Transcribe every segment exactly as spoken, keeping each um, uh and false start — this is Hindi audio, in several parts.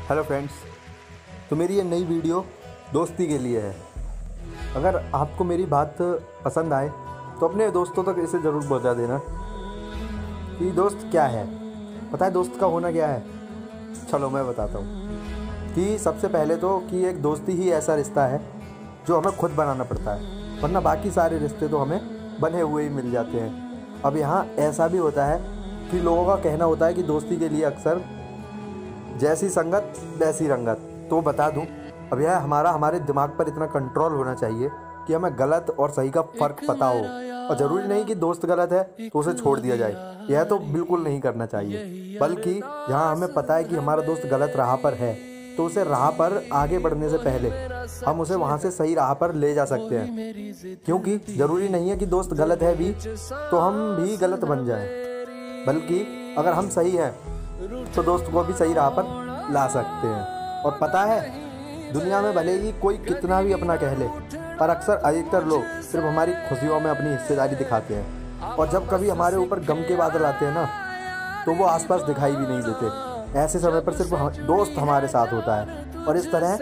हेलो फ्रेंड्स, तो मेरी ये नई वीडियो दोस्ती के लिए है। अगर आपको मेरी बात पसंद आए तो अपने दोस्तों तक इसे ज़रूर पहुंचा देना कि दोस्त क्या है। पता है दोस्त का होना क्या है? चलो मैं बताता हूँ कि सबसे पहले तो कि एक दोस्ती ही ऐसा रिश्ता है जो हमें खुद बनाना पड़ता है, वरना बाकी सारे रिश्ते तो हमें बने हुए ही मिल जाते हैं। अब यहाँ ऐसा भी होता है कि लोगों का कहना होता है कि दोस्ती के लिए अक्सर जैसी संगत वैसी रंगत। तो बता दूं, अब यह हमारा हमारे दिमाग पर इतना कंट्रोल होना चाहिए कि हमें गलत और सही का फ़र्क पता हो। और ज़रूरी नहीं कि दोस्त गलत है तो उसे छोड़ दिया जाए, यह तो बिल्कुल नहीं करना चाहिए। बल्कि जहां हमें पता है कि हमारा दोस्त गलत राह पर है तो उसे राह पर आगे बढ़ने से पहले हम उसे वहां से सही राह पर ले जा सकते हैं। क्योंकि ज़रूरी नहीं है कि दोस्त गलत है भी तो हम भी गलत बन जाएं, बल्कि अगर हम सही हैं तो दोस्त को भी सही राह पर ला सकते हैं। और पता है, दुनिया में भले ही कोई कितना भी अपना कह ले, पर अक्सर अधिकतर लोग सिर्फ हमारी खुशियों में अपनी हिस्सेदारी दिखाते हैं। और जब कभी हमारे ऊपर गम के बादल आते हैं ना, तो वो आसपास दिखाई भी नहीं देते। ऐसे समय पर सिर्फ हम, दोस्त हमारे साथ होता है। और इस तरह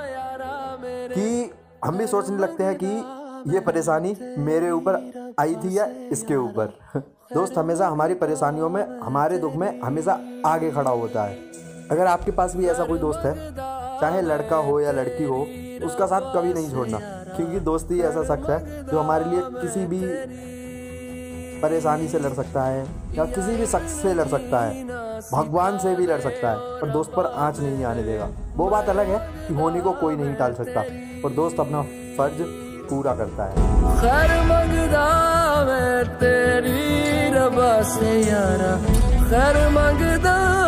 कि हम भी सोचने लगते हैं कि ये परेशानी मेरे ऊपर आई थी या इसके ऊपर। दोस्त हमेशा हमारी परेशानियों में, हमारे दुख में हमेशा आगे खड़ा होता है। अगर आपके पास भी ऐसा कोई दोस्त है, चाहे लड़का हो या लड़की हो, उसका साथ कभी नहीं छोड़ना। क्योंकि दोस्ती ऐसा शख्स है जो हमारे लिए किसी भी परेशानी से लड़ सकता है या किसी भी शख्स से लड़ सकता है, भगवान से भी लड़ सकता है, पर दोस्त पर आँच नहीं आने देगा। वो बात अलग है कि होने को कोई नहीं टाल सकता, और दोस्त अपना फर्ज पूरा करता है। खैर मंगदा मैं तेरी रबा से यारा, खैर मंगदा